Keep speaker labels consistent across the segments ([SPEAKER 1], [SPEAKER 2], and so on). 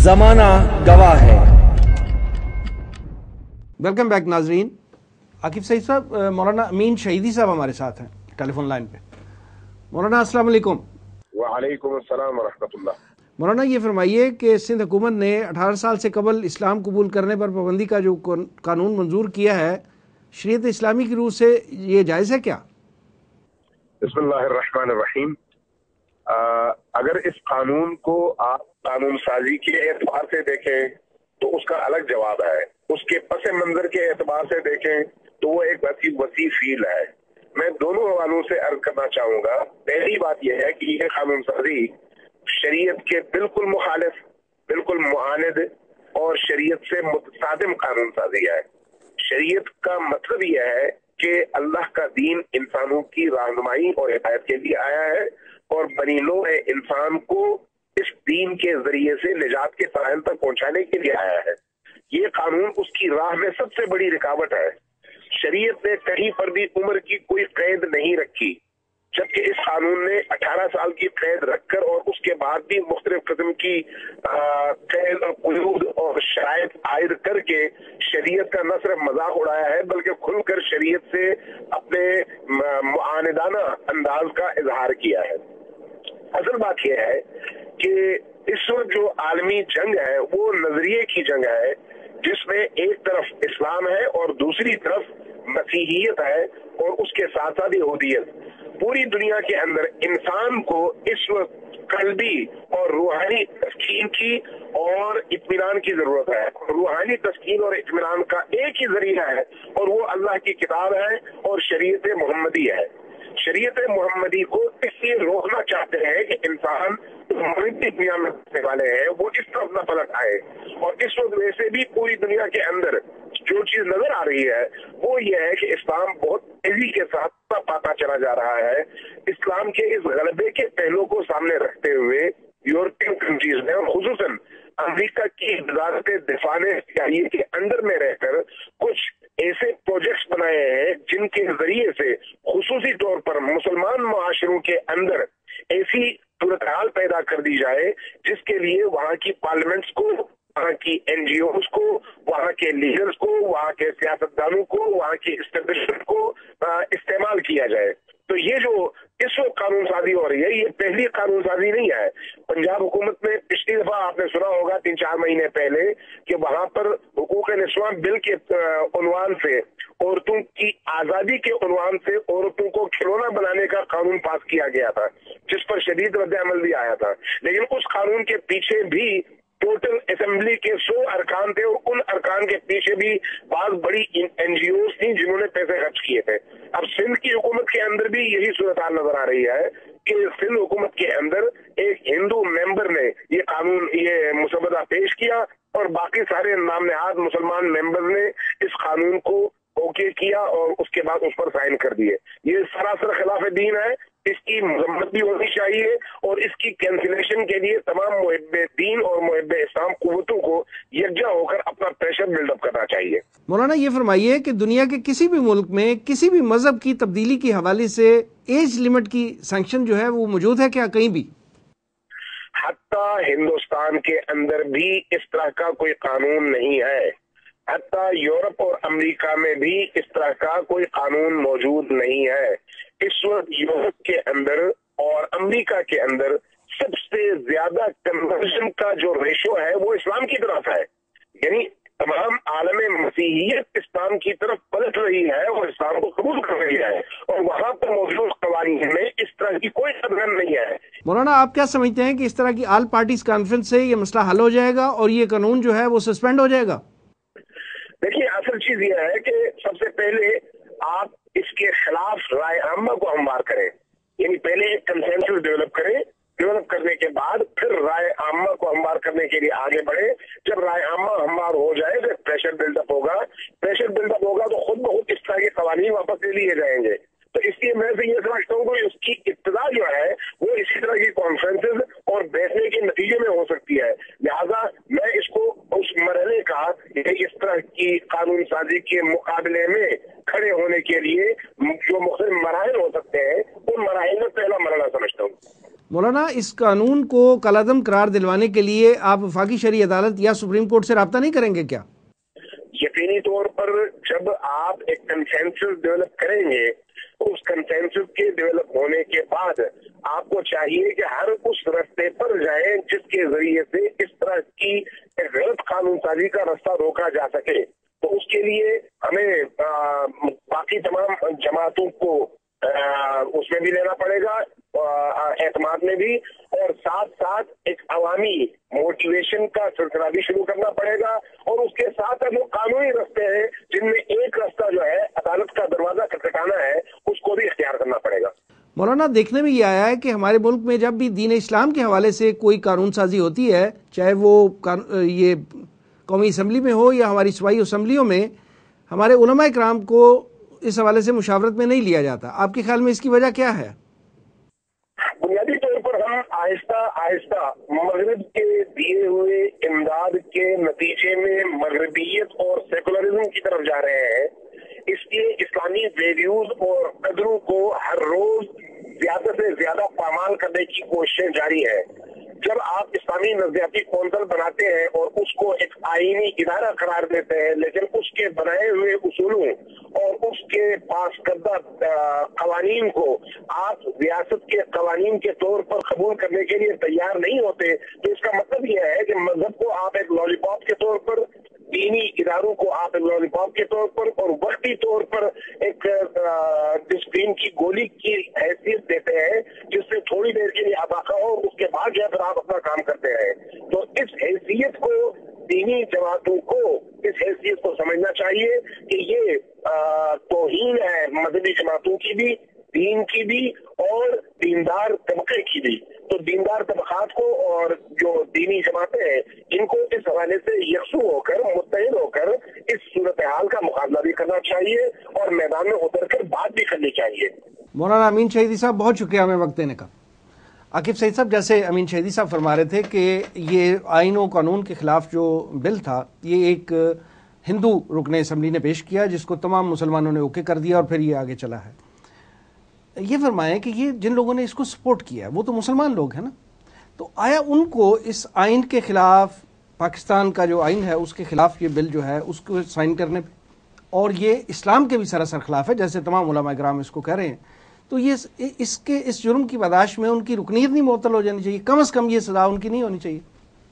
[SPEAKER 1] ज़माना गवा है।
[SPEAKER 2] वेलकम बैक नाजरीन। आकिब सईद साहब, मौलाना अमीन शहीदी साहब हमारे साथ हैं टेलीफोन लाइन पे। मौलाना अस्सलाम वालेकुम।
[SPEAKER 3] वालेकुम अस्सलाम वरहमतुल्लाह।
[SPEAKER 2] मौलाना ये फरमाइए कि सिंध हुकूमत ने 18 साल से कबल इस्लाम कबूल करने पर पाबंदी का जो कानून मंजूर किया है, शरीयत इस्लामी की रूह से ये जायज़ है क्या?
[SPEAKER 3] बिस्मिल्लाहिर्रहमानिर्रहीम। अगर इस कानून को आप कानून साजी के एतबार से देखें तो उसका अलग जवाब है, उसके पस मंजर के एतबार से देखें तो वो एक वसी फील है। मैं दोनों हवालों से अर्ज करना चाहूंगा। पहली बात यह है कि यह कानून साजी शरीयत के बिल्कुल मुखालिफ, बिल्कुल मुआनिद और शरीयत से मुतसादिम कानून साजी है। शरीयत का मतलब यह है कि अल्लाह का दीन इंसानों की रहनुमाई और हिदायत के लिए आया है और बनी नौअ इंसान को इस दीन के जरिए से निजात के साहिल तक पहुंचाने के लिए आया है। ये कानून उसकी राह में सबसे बड़ी रुकावट है। शरीयत ने कहीं पर भी उम्र की कोई कैद नहीं रखी, जबकि इस कानून ने 18 साल की कैद रखकर और उसके बाद भी मुख्तलिफ किस्म की कैद और कुयूद और शराइत आयद करके शरीयत का न सिर्फ मजाक उड़ाया है बल्कि खुलकर शरीयत से अपने मुआनिदाना अंदाज का इजहार किया है। असल बात यह है कि इस वक्त जो आलमी जंग है वो नजरिए की जंग है, जिसमें एक तरफ इस्लाम है और दूसरी तरफ मसीहियत है और उसके साथ साथ यहूदियत। पूरी दुनिया के अंदर इंसान को इस वक्त कल्बी और रूहानी तस्कीन की और इत्मीनान की जरूरत है। रूहानी तस्कीन और इत्मीनान का एक ही जरिया है और वो अल्लाह की किताब है और शरीयत मोहम्मदी है। शरीयत मोहम्मदी को इसलिए रोकना चाहते हैं कि इंसान दुनिया में रहने वाले हैं वो इस तरफ न पलट आए। और इस वक्त वैसे भी पूरी दुनिया के अंदर जो चीज नजर आ रही है वो ये है कि इस्लाम बहुत तेजी के साथ पाता चला जा रहा है। इस्लाम के इस गलबे के पहलू को सामने रखते हुए यूरोपियन कंट्रीज ने और खुसूसन अमेरिका की वजारत दिफा ने CIA के अंदर में रहकर कुछ ऐसे प्रोजेक्ट्स बनाए हैं जिनके जरिए से खुसूसी तौर पर मुसलमान मुआशरों के अंदर ऐसी सूरत हाल पैदा कर दी जाए जिसके लिए वहाँ की पार्लियामेंट्स को, वहाँ की NGOs को, वहाँ के लीडर्स को, वहाँ के सियासतदानों को, वहाँ की एस्टेब्लिशमेंट को इस्तेमाल किया जाए। तो ये जो इस वक्त कानून साजी हो रही है ये पहली कानून साजी नहीं है। पंजाब हुकूमत ने पिछली दफा आपने सुना होगा 3-4 महीने पहले कि वहां पर हुकूक निस्वां बिल के उन्वान से, औरतों की आजादी के उन्वान से औरतों को खिलौना बनाने का कानून पास किया गया था, जिस पर शदीद रद्द अमल भी आया था। लेकिन उस कानून के पीछे भी टोटल असेंबली के 100 अरकान थे और उन अरकान के पीछे भी बहुत बड़ी NGOs थी जिन्होंने पैसे खर्च किए थे। अब सिंध की हुकूमत के अंदर भी यही सूरत हाल नजर आ रही है कि सिंध हुकूमत के अंदर एक हिंदू मेंबर ने ये कानून, ये मुसवदा पेश किया और बाकी सारे नामनहाद मुसलमान मेंबर ने इस कानून को ओके किया और उसके बाद उस पर साइन कर दिए। ये सरासर खिलाफ दीन है, इसकी मजम्मत भी होनी चाहिए और इसकी कैंसिलेशन के लिए तमाम मुहिब्बे दीन और मुहिब्बे इस्लाम कुव्वतों को यकजा होकर अपना प्रेशर बिल्डअप करना चाहिए।
[SPEAKER 2] मौलाना ये फरमाइए कि दुनिया के किसी भी मुल्क में किसी भी मजहब की तब्दीली के हवाले से एज लिमिट की सैंक्शन जो है वो मौजूद है क्या कहीं भी?
[SPEAKER 3] हत्ता हिंदुस्तान के अंदर भी इस तरह का कोई कानून नहीं है। हत्ता यूरोप और अमेरिका में भी इस तरह का कोई कानून मौजूद नहीं है। इस वक्त यूरोप के अंदर और अमेरिका के अंदर सबसे ज्यादा कन्वर्जन का जो रेशो है वो इस्लाम की तरफ है। यानी तमाम आलम मसीहियत इस्लाम की तरफ पलट रही है और इस्लाम को कबूल कर रही है और वहां पर मौजूद कवानीन में इस तरह की कोई सदगन नहीं है।
[SPEAKER 2] मौलाना आप क्या समझते हैं कि इस तरह की ऑल पार्टीज कॉन्फ्रेंस से ये मसला हल हो जाएगा और ये कानून जो है वो सस्पेंड हो जाएगा?
[SPEAKER 3] देखिए, असल चीज यह है कि सबसे पहले आप इसके खिलाफ राय आमा को हमवार करें, यानी पहले एक कंसेंसस डेवलप करें, डेवलप करने के बाद फिर राय आमा को हमवार करने के लिए आगे बढ़े। जब राय आमा हमवार हो जाए तो प्रेशर बिल्डअप होगा, प्रेशर बिल्डअप होगा तो खुद ब खुद इस तरह के कवानीन वापस ले लिए जाएंगे। तो इसलिए मैं तो ये समझता हूँ कि उसकी इब्तिदा जो है वो इसी तरह की कॉन्फ्रेंसेज और बैठने के नतीजे में हो सकती है। लिहाजा मैं इसको उस मरहले का इस तरह की कानून साजी के मुकाबले में खड़े होने के लिए जो मुख्तलिफ मराहिल हो सकते हैं उन मराहिल में पहला मरहला समझता हूँ।
[SPEAKER 2] مولانا اس قانون کو کالعدم قرار دلوانے کے لیے آپ وفاقی شرعی عدالت یا سپریم کورٹ سے رابطہ نہیں کریں گے کیا؟
[SPEAKER 3] یقینی طور پر جب آپ ایک کنسنسس ڈیولپ کریں گے، اس کنسنسس کے ڈیولپ ہونے کے بعد آپ کو چاہیے کہ ہر اس رستے پر جائیں جس کے ذریعے سے اس طرح کی غلط قانون سازی کا رستہ روکا جا سکے۔ تو اس کے لیے ہمیں باقی تمام جماعتوں کو اس میں بھی لینا پڑے گا، اعتماد میں بھی، اور ساتھ ساتھ ایک عوامی موٹیویشن کا سلسلہ بھی شروع کرنا پڑے گا، اور اس کے ساتھ جو قانونی رستے ہیں جن میں ایک رستہ جو ہے عدالت کا دروازہ کھٹکھٹانا ہے، اس کو بھی اختیار کرنا پڑے گا۔
[SPEAKER 2] مولانا دیکھنے میں یہ آیا ہے کہ ہمارے ملک میں جب بھی دین اسلام کے حوالے سے کوئی قانون سازی ہوتی ہے، چاہے وہ یہ قومی اسمبلی میں ہو یا ہماری صوبائی اسمبلیوں میں، ہمارے علماء کرام کو اس حوالے سے مشاورت میں نہیں لیا جاتا۔ آپ کے خیال میں اس کی وجہ کیا ہے؟
[SPEAKER 3] بنیادی طور پر ہم آہستہ آہستہ مغرب کے دیے ہوئے امداد کے نتیجے میں مغربیت اور سیکولرزم کی طرف جا رہے ہیں، اس لیے اسلامی ویلیوز اور قدروں کو ہر روز زیادہ سے زیادہ پامال کرنے کی کوششیں جاری ہیں۔ جب آپ اسلامی نظریاتی کونسل بناتے ہیں اور اس کو ایک آئینی ادارہ قرار دیتے ہیں، لیکن اس کے بنائے ہوئے اصولوں اور اس کے پاس کردہ قوانین کو آپ ریاست کے قوانین کے طور پر قبول کرنے کے لیے تیار نہیں ہوتے، تو اس کا مطلب یہ ہے کہ مذہب کو آپ ایک لالی پاپ کے طور پر، دینی اداروں کو آپ ایک لالی پاپ کے طور پر اور وقتی طور پر ایک ڈسپلین کی گولی کی حیثیت دیتے ہیں، جس سے تھوڑی دیر کے لیے اباقہ ہو، اس کے بعد جو پھر آپ اپنا کام کرتے ہیں۔ تو اس حیثیت کو دینی جماعتوں کو اس حیثیت کو سمجھنا چاہیے کہ یہ توہین ہے مذہبی جماعتوں کی بھی، دین کی بھی اور دیندار طبقے کی بھی۔ تو دیندار طبقات کو اور جو دینی جماعتیں ہیں ان کو اس حوالے سے یکسو ہو کر، متحد ہو کر اس صورتحال کا مقابلہ بھی کرنا چاہیے اور میدان میں اتر کر بات بھی کرنی چاہیے۔
[SPEAKER 2] مولانا امین شہیدی صاحب بہت شکریہ ہمیں وقت دینے کا۔ عاقب سعید صاحب، جیسے امین شہیدی صاحب فرما رہے تھے کہ یہ آئین و قانون کے خلاف جو بل تھا، یہ ایک ہندو رکن اسمبلی نے پیش کیا جس کو تمام مسلمانوں نے اوکے کر دیا اور پھر یہ آگے چلا ہے۔ یہ فرمائیں کہ یہ جن لوگوں نے اس کو سپورٹ کیا وہ تو مسلمان لوگ ہیں نا، تو آیا ان کو اس آئین کے خلاف، پاکستان کا جو آئین ہے اس کے خلاف یہ بل جو ہے اس کو سائن کرنے پہ، اور یہ اسلام کے بھی سراسر خلاف ہے جیسے تمام علماء کرام اس کو کہہ رہے ہیں، تو یہ اس جرم کی پاداش میں ان کی رکنیت نہیں معطل ہو جانی چاہیے؟ کم از کم یہ سزا ان کی نہیں ہونی چاہیے؟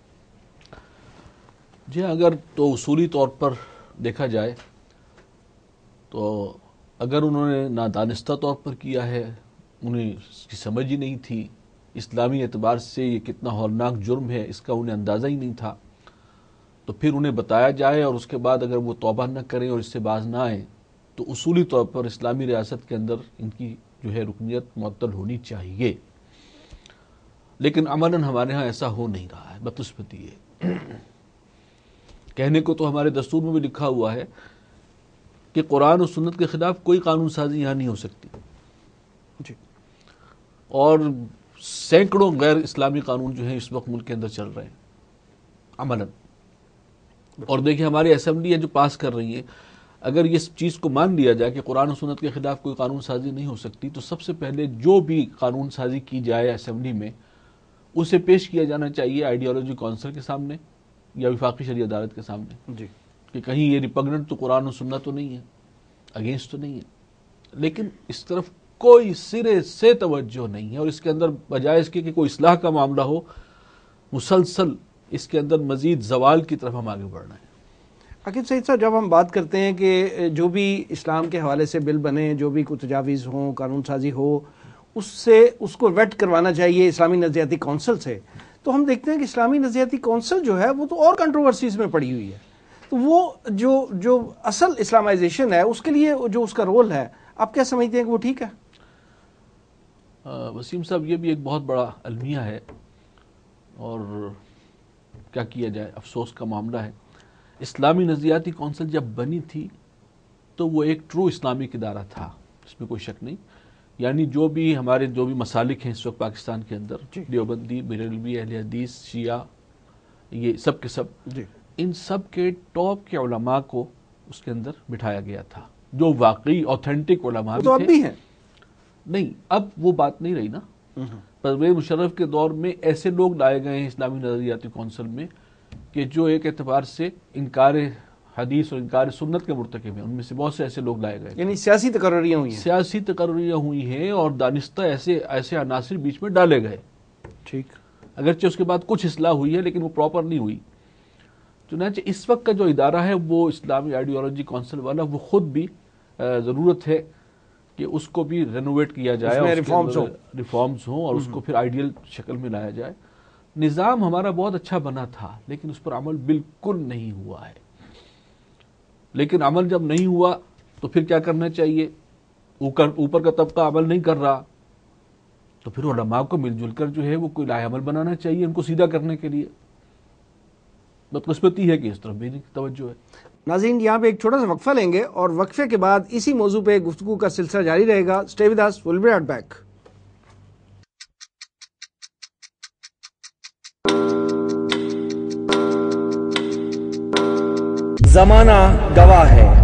[SPEAKER 1] جی اگر تو اصولی طور پر دیکھا جائے تو اگر انہوں نے نادانستہ طور پر کیا ہے، انہیں اس کی سمجھ ہی نہیں تھی، اسلامی اعتبار سے یہ کتنا ہولناک جرم ہے اس کا انہیں اندازہ ہی نہیں تھا، تو پھر انہیں بتایا جائے اور اس کے بعد اگر وہ توبہ نہ کریں اور اس سے باز نہ آئیں تو اصولی طور پر اسلامی ریاست کے اندر ان کی جو ہے رکنیت معطل ہونی چاہیے۔ لیکن عملاً ہمارے ہاں ایسا ہو نہیں رہا ہے، بدقسمتی ہے۔ کہنے کو تو ہمارے دستور میں بھی لکھا ہوا ہے کہ قرآن و سنت کے خلاف کوئی قانون سازی یہاں نہیں ہو سکتی،
[SPEAKER 2] جی،
[SPEAKER 1] اور سینکڑوں غیر اسلامی قانون جو ہیں اس وقت ملک کے اندر چل رہے ہیں عملاً۔ اور دیکھیں ہماری اسمبلی ہے جو پاس کر رہی ہے، اگر یہ چیز کو مان لیا جائے کہ قرآن و سنت کے خلاف کوئی قانون سازی نہیں ہو سکتی، تو سب سے پہلے جو بھی قانون سازی کی جائے اسمبلی میں اسے پیش کیا جانا چاہیے آئیڈیالوجی کونسل کے سامنے یا وفاقی شرعی عدالت کے سامنے،
[SPEAKER 2] جی،
[SPEAKER 1] کہ کہیں یہ ریپگننٹ تو قرآن و سنت تو نہیں ہے، اگینسٹ تو نہیں ہے، لیکن اس طرف کوئی سرے سے توجہ نہیں ہے، اور اس کے اندر بجائے اس کے کہ کوئی اصلاح کا معاملہ ہو، مسلسل اس کے اندر مزید زوال کی طرف ہم آگے بڑھ رہے ہیں۔
[SPEAKER 2] عاقب سعید صاحب، جب ہم بات کرتے ہیں کہ جو بھی اسلام کے حوالے سے بل بنے، جو بھی کوئی تجاویز ہوں، قانون سازی ہو، اس کو ویٹ کروانا چاہیے اسلامی نظریاتی کونسل سے، تو ہم دیکھتے ہیں کہ اسلامی نظریاتی کونسل جو ہے وہ تو اور کنٹروورسیز میں پڑی ہوئی ہے، تو وہ جو اصل اسلامائزیشن ہے اس کے لیے جو اس کا رول ہے، آپ کیا سمجھتے ہیں کہ وہ ٹھیک ہے؟
[SPEAKER 1] وسیم صاحب، یہ بھی ایک بہت بڑا المیہ ہے اور کیا کیا جائے، افسوس کا معاملہ ہے۔ اسلامی نظریاتی کونسل جب بنی تھی تو وہ ایک ٹرو اسلامک ادارہ تھا، اس میں کوئی شک نہیں، یعنی جو بھی ہمارے جو بھی مسالک ہیں اس وقت پاکستان کے اندر، دیوبندی، بریلوی، اہل حدیث، شیعہ، یہ سب کے سب، ان سب کے ٹاپ کے علماء کو اس کے اندر بٹھایا گیا تھا، جو واقعی اوتھینٹک علماء بھی تھے۔
[SPEAKER 2] تو اب بھی ہیں؟
[SPEAKER 1] نہیں، اب وہ بات نہیں رہی نا۔ پرویز مشرف کے دور میں ایسے لوگ لائے گئے ہیں اسلامی نظریاتی کونسل میں کہ جو ایک اعتبار سے انکار حدیث اور انکار سنت کے مرتکب ہیں. ان میں سے بہت سے ایسے لوگ لائے گئے,
[SPEAKER 2] یعنی سیاسی تقرریاں ہوئی ہیں.
[SPEAKER 1] سیاسی تقرریاں ہوئی ہیں اور دانستہ ایسے عناصر بیچ میں ڈالے گئے.
[SPEAKER 2] ٹھیک.
[SPEAKER 1] اگرچہ اس کے بعد کچھ اصلاح ہوئی ہے لیکن وہ پراپر نہیں ہوئی. چنانچہ اس وقت کا جو ادارہ ہے وہ اسلامی آئیڈیالوجی کونسل والا, وہ خود بھی ضرورت ہے کہ اس کو بھی رینوویٹ کیا جائے,
[SPEAKER 2] اس میں
[SPEAKER 1] ریفارمز ہوں اور اس کو پھر آئیڈیل شکل میں لایا جائے. نظام ہمارا بہت اچھا بنا تھا لیکن اس پر عمل بالکل نہیں ہوا ہے. لیکن عمل جب نہیں ہوا تو پھر کیا کرنا چاہیے؟ اوپر کا طبقہ عمل نہیں کر رہا تو پھر علماء کو مل جل کر جو ہے وہ کوئی لائحہ عمل بنانا چاہیے ان کو سیدھا کرنے کے لیے. بدقسمتی ہے کہ اس طرف بھی توجہ ہے.
[SPEAKER 2] ناظرین یہاں پہ ایک چھوٹا سا وقفہ لیں گے اور وقفے کے بعد اسی موضوع پہ گفتگو کا سلسلہ جاری رہے گا. Stay with us, we'll be right back. زمانہ گواہ ہے.